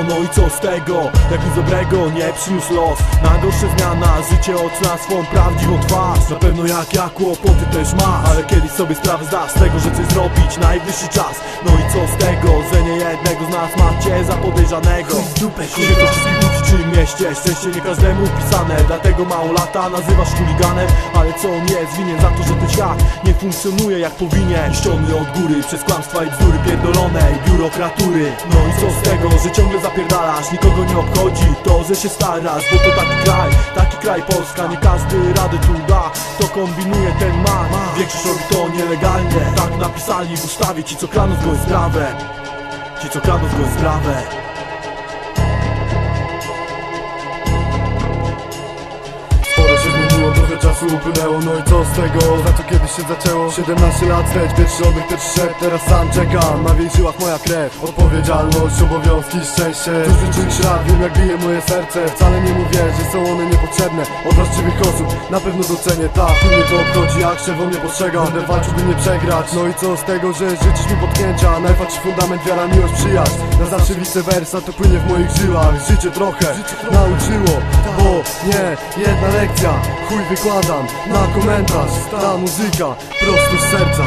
no i co z tego? Jak nic dobrego nie przyniósł los. Najgorsze zmiana, życie ocna swą prawdziwą twarz. Na pewno jak ja kłopoty też masz, ale kiedyś sobie sprawę zdasz z tego, że coś zrobić, najwyższy czas. No i co z tego, że nie jednego z nas macie za podejrzanego. Chuj w dupę, się do wszystkich ludzi w tym mieście, szczęście nie każdemu pisane. Dlatego mało lata nazywasz chuliganem, ale co on jest winien za to, że ten świat nie funkcjonuje jak powinien. Niszczony od góry przez kłamstwa i bzdury pierdolone i biurokratury. No i co z tego, że ciągle zapierdalasz, nikogo nie obchodzi to, że się starasz, bo to taki kraj Polska. Nie każdy radę tu da, to kombinuje ten ma. Większość robi to nielegalnie, tak napisali w ustawie. Ci co kradną zgoń sprawę, ci co kradną zgoń sprawę. Trochę czasu upłynęło, no i co z tego? Za co kiedyś się zaczęło? 17 lat wstecz, pierwszy oddech, pierwszy szep. Teraz sam czekam, na w żyłach moja krew. Odpowiedzialność, obowiązki, szczęście. Tuż życzy ślad, wiem jak bije moje serce. Wcale nie mówię, że są one niepotrzebne. Od właściwych osób na pewno docenię. Tak, mnie to obchodzi, jak szefo mnie postrzega. Będę walczył, by nie przegrać. No i co z tego, że życzysz mi potknięcia? Najważniejszy fundament, wiara, miłość, przyjaźń. Na zawsze vice versa, to płynie w moich żyłach. Życie trochę nauczyło, bo nie jedna lekcja. Chuj wykładam na komentarz. Ta muzyka prosto z serca.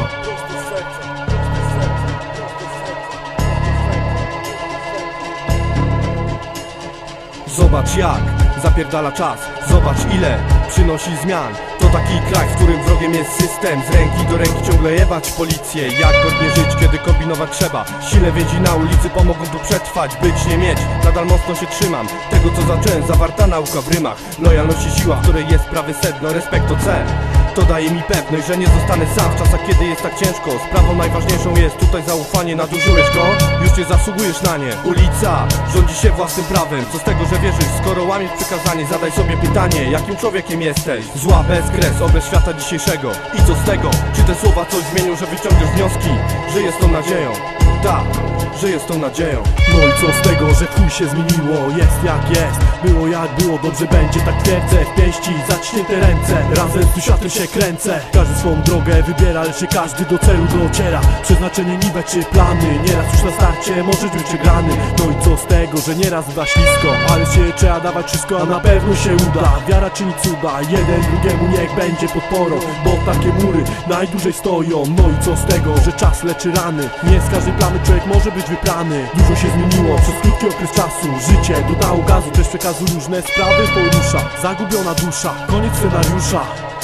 Zobacz jak zapierdala czas, zobacz ile przynosi zmian. To taki kraj, w którym wrogiem jest system. Z ręki do ręki ciągle jebać policję. Jak godnie żyć, kiedy kombinować trzeba. Sile więzi na ulicy pomogą tu przetrwać. Być, nie mieć, nadal mocno się trzymam tego co zacząłem, zawarta nauka w rymach. Lojalność i siła, w której jest prawie sedno. Respekt to cel, to daje mi pewność, że nie zostanę sam w czasach, kiedy jest tak ciężko. Sprawą najważniejszą jest tutaj zaufanie. Nadużyłeś go? Już nie zasługujesz na nie. Ulica rządzi się własnym prawem. Co z tego, że wierzysz, skoro łamiesz przykazanie? Zadaj sobie pytanie, jakim człowiekiem jesteś? Zła bezkres, obraz świata dzisiejszego. I co z tego? Czy te słowa coś zmienią, że wyciągniesz wnioski? Że jest tą nadzieją, tak, że jest tą nadzieją. No i co z tego, że chuj się zmieniło? Jest jak jest, było jak było, dobrze będzie. Tak twierdzę, w pięści zaciśnięte ręce. Razem z tym światem się kręcę. Każdy swą drogę wybiera, lecz nie każdy do celu dociera. Przeznaczenie niwe czy plany, nieraz już na starcie możesz być przegrany. No i co z tego, że nieraz uda ślisko, ale się trzeba dawać wszystko, a na pewno się uda. Wiara czyni cuda, jeden drugiemu niech będzie podporą, bo takie mury najdłużej stoją. No i co z tego, że czas leczy rany. Nie z każdej plamy człowiek może być wyprany. Dużo się zmieniło przez krótki okres czasu. Życie dodało gazu, też przekazu różne sprawy porusza. Zagubiona dusza, koniec scenariusza.